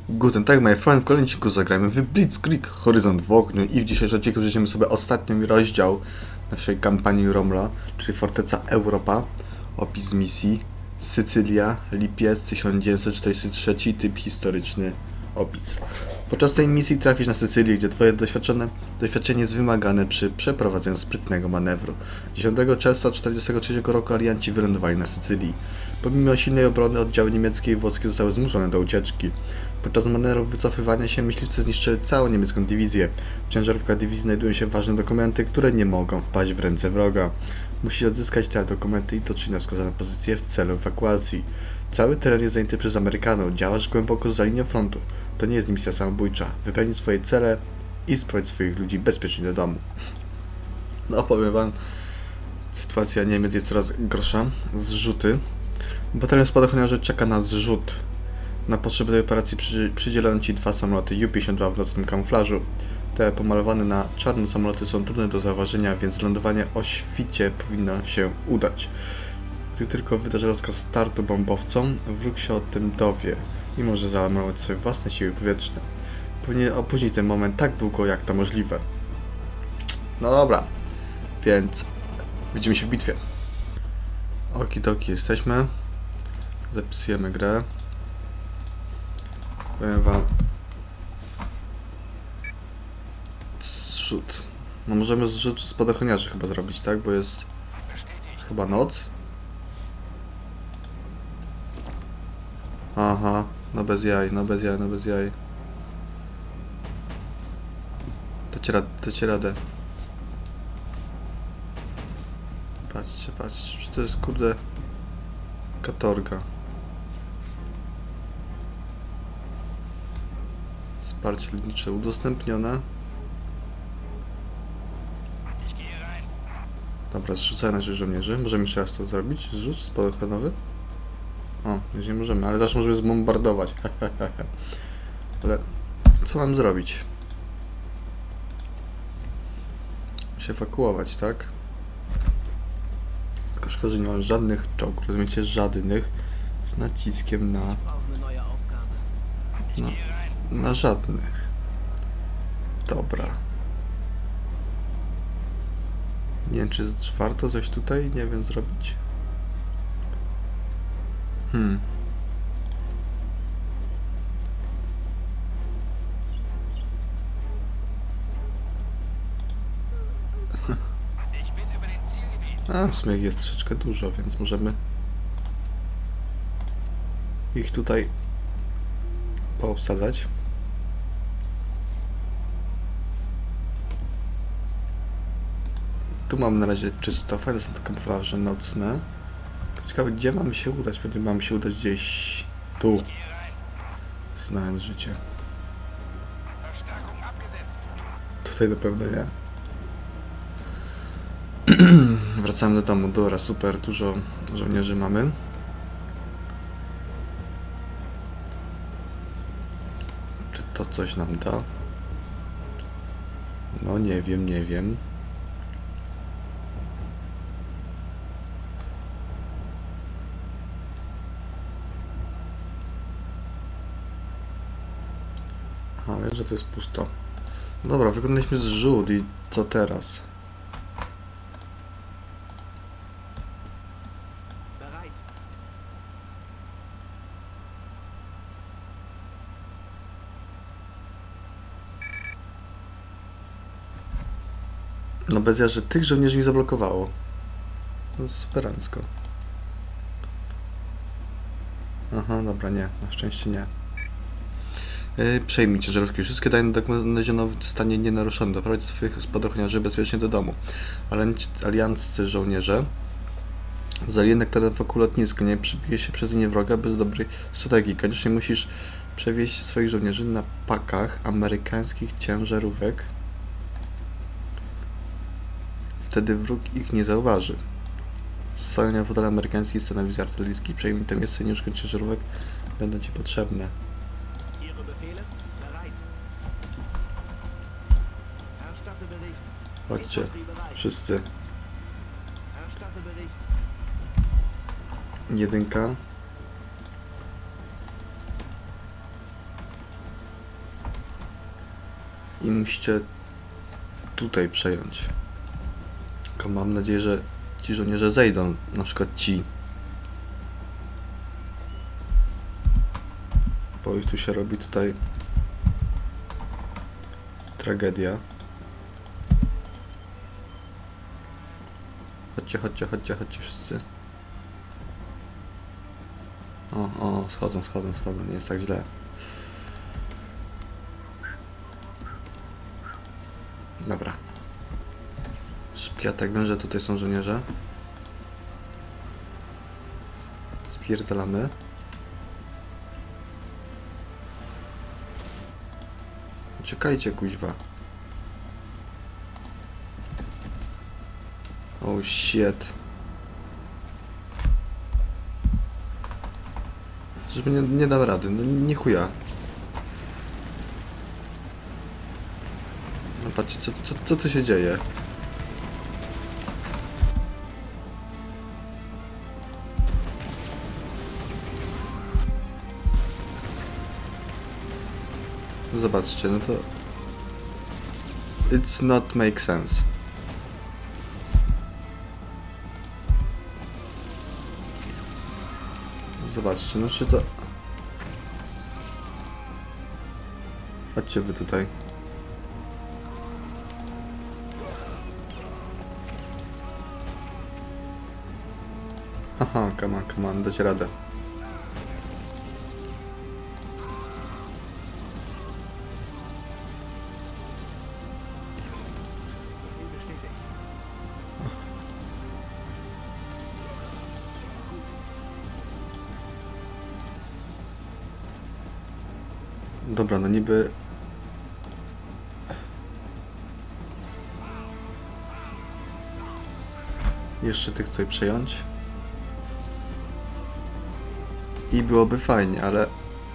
Guten Tag, my friend, w kolejnym odcinku zagrajmy w Blitzkrieg Horyzont w ogniu i w dzisiejszym odcinku przejdziemy sobie ostatni rozdział naszej kampanii Romla, czyli Forteca Europa, opis misji, Sycylia, lipiec 1943, typ historyczny, opis. Podczas tej misji trafisz na Sycylię, gdzie twoje doświadczenie jest wymagane przy przeprowadzeniu sprytnego manewru. 10 czerwca 1943 roku alianci wylądowali na Sycylii. Pomimo silnej obrony oddziały niemieckie i włoskie zostały zmuszone do ucieczki. Podczas manewru wycofywania się myśliwcy zniszczyli całą niemiecką dywizję. W ciężarówkach dywizji znajdują się ważne dokumenty, które nie mogą wpaść w ręce wroga. Musisz odzyskać te dokumenty i dotrzeć na wskazane pozycje w celu ewakuacji. Cały teren jest zajęty przez Amerykanów. Działasz głęboko za linią frontu. To nie jest misja samobójcza. Wypełnij swoje cele i sprowadź swoich ludzi bezpiecznie do domu. No, powiem wam, sytuacja Niemiec jest coraz gorsza. Zrzuty. Batalion spadochroniarzy czeka na zrzut. Na potrzeby tej operacji przydzielono ci 2 samoloty Ju-52 w nocnym kamuflażu. Te pomalowane na czarno samoloty są trudne do zauważenia, więc lądowanie o świcie powinno się udać. Gdy tylko wydarzy rozkaz startu bombowcom, wróg się o tym dowie i może zaalarmować swoje własne siły powietrzne. Powinien opóźnić ten moment tak długo, jak to możliwe. No dobra, więc widzimy się w bitwie. Okidoki, jesteśmy. Zapisujemy grę. Powiem wam. Zrzut. No możemy zrzut spadochroniarzy chyba zrobić, tak? Bo jest chyba noc. Aha, no bez jaj, no bez jaj, no bez jaj. Dacie radę. Patrzcie, patrzcie, to jest kurde katorga. Wsparcie lotnicze udostępnione. Dobra, zrzucaj naszych żołnierzy. Możemy jeszcze raz to zrobić? Zrzut spadochronowy? O, już nie możemy, ale zawsze możemy zbombardować. Ale co mam zrobić? Się ewakuować, tak? Tylko szkoda, że nie mam żadnych czołgów. Rozumiecie? Żadnych. Z naciskiem na... Na żadnych. Dobra. Nie wiem, czy warto coś tutaj, nie wiem, zrobić. A, w sumie jest troszeczkę dużo, więc możemy ich tutaj poobsadzać. Tu mamy na razie czysto, fajne są te kamuflaże nocne. Ciekawe, gdzie mamy się udać? Pewnie mamy się udać gdzieś tu. Znając życie. Tutaj na pewno nie. Wracamy do domu. Dobra, super, dużo żołnierzy mamy. Czy to coś nam da? No nie wiem, nie wiem. Aha, wiem, że to jest pusto. No dobra, wykonaliśmy zrzut i co teraz? No bez ja, że tych żołnierzy mi zablokowało. No superancko. Aha, dobra, nie. Na szczęście nie. Przejmij ciężarówki. Wszystkie dane dognozionowe stanie nienaruszone. Doprowadź swoich spadochroniarzy bezpiecznie do domu. Alianccy żołnierze zajęli teren wokół lotniska. Nie przybije się przez linię wroga bez dobrej strategii. Koniecznie musisz przewieźć swoich żołnierzy na pakach amerykańskich ciężarówek. Wtedy wróg ich nie zauważy. Scalenia wodal amerykańskich i stanowisk artyleryjskich. Przejmij to miejsce, nie uszkodź ciężarówek. Będą ci potrzebne. Chodźcie, wszyscy. Jedynka. i musicie tutaj przejąć. Tylko mam nadzieję, że ci żołnierze zejdą, na przykład ci. Bo już tu się robi tutaj tragedia. Chodźcie, chodźcie, chodźcie, chodźcie wszyscy. O, schodzą, nie jest tak źle. Dobra. Szybki atak, wiem, że tutaj są żołnierze. Spierdalamy. Uciekajcie, kuźwa. Oh shit. Żeby nie dam rady, no nie chuja. No patrzcie, co tu się dzieje? Zobaczcie, no to... It's not make sense. Zobaczcie, no czy to... Chodźcie wy tutaj. Haha, come on, dacie radę. Dobra, no niby... Jeszcze tych tutaj przejąć. I byłoby fajnie, ale...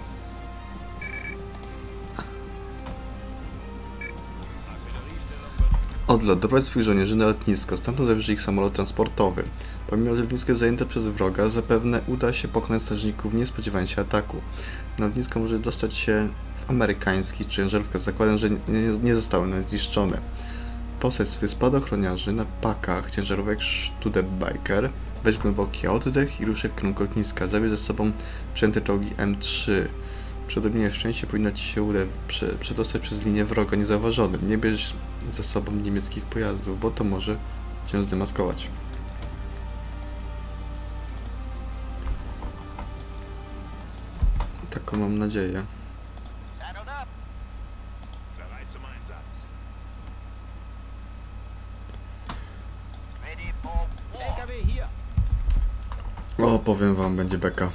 Odlot. Doprowadź swoich żołnierzy na lotnisko. Stamtąd zabierze ich samolot transportowy. Pomimo, że lotnisko jest zajęte przez wroga, zapewne uda się pokonać strażników, nie spodziewając się ataku. Na lotnisko może dostać się w amerykańskich ciężarówkach, zakładam, że nie zostały one zniszczone. Posadź swych spadochroniarzy na pakach ciężarówek Studebaker, weź głęboki oddech i ruszaj w kierunku lotniska. Zabierz ze sobą przejęte czołgi M3. Przy odrobinie szczęścia powinno ci się udać przedostać przez linię wroga niezauważonym. Nie bierz ze sobą niemieckich pojazdów, bo to może cię zdemaskować. Taką mam nadzieję. O, powiem wam, będzie beka.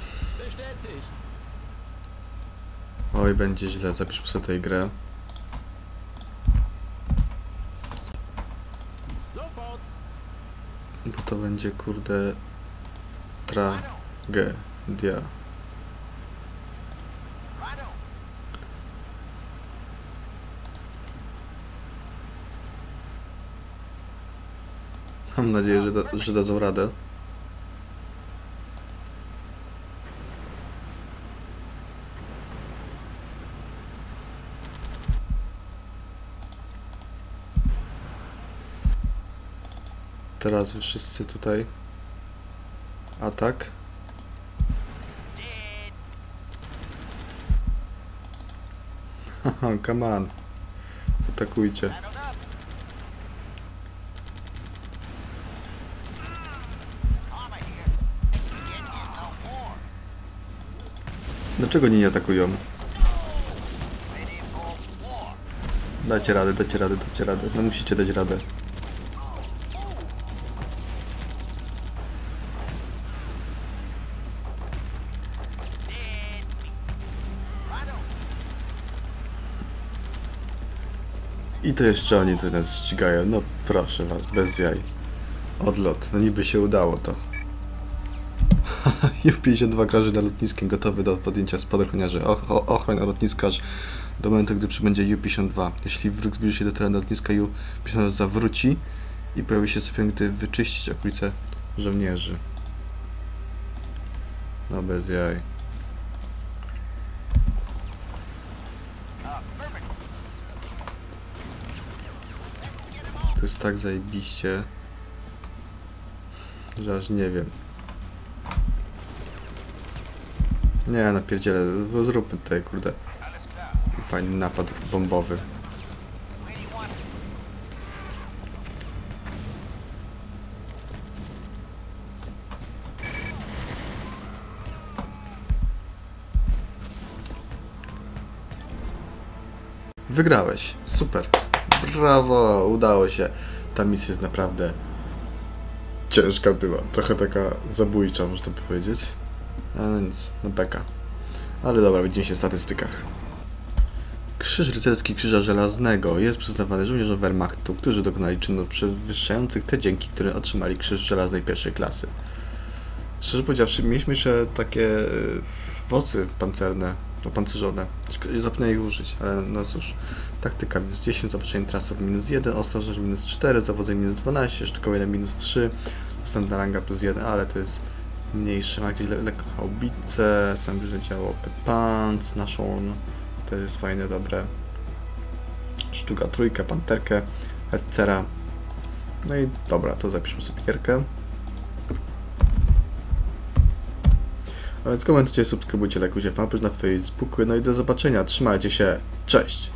Oj, będzie źle, zapiszmy sobie tę grę. Bo to będzie, kurde, tragedia. Mam nadzieję, że dadzą radę. Teraz wy wszyscy tutaj. Atak. Haha, come on. Atakujcie. Dlaczego nie atakują? Dajcie radę, dajcie radę, dajcie radę. No musicie dać radę. I to jeszcze oni tu nas ścigają. No proszę was, bez jaj. Odlot. No niby się udało to. Ju-52 krąży nad lotniskiem, gotowy do podjęcia spadochroniarzy. Ochroń lotniska aż do momentu, gdy przybędzie Ju-52. Jeśli wróg zbliży się do terenu lotniska, Ju-52 zawróci i pojawi się sobie, gdy wyczyścić okolice żołnierzy. No bez jaj. jest tak zajebiście, że aż nie wiem. Nie, napierdzielę, zróbmy tutaj, kurde, fajny napad bombowy. Wygrałeś, super, brawo, udało się. Ta misja jest naprawdę ciężka była, trochę taka zabójcza, można by powiedzieć. No nic, no beka. Ale dobra, widzimy się w statystykach. Krzyż rycerski Krzyża Żelaznego jest przyznawany żołnierzom Wehrmachtu, którzy dokonali czynów przewyższających te dzięki, które otrzymali Krzyż Żelaznej pierwszej klasy. Szczerze powiedziawszy, mieliśmy jeszcze takie wozy pancerne, opancerzone. Zapomniałem ich użyć, ale no cóż. Taktyka -10, zaopatrzenie transfer -1, ostrożność -4, zawodzenie -12, sztukowanie -3, następna ranga +1, ale to jest mniejsze. Ma jakieś lekko haubice, sam bliżej działo Panz, Nashorn, to jest fajne, dobre. Sztuka trójkę, panterkę, Hetzera. No i dobra, to zapiszmy sobie gierkę. A więc komentujcie, subskrybujcie, lajkujcie fanpage na Facebooku, no i do zobaczenia, trzymajcie się, cześć!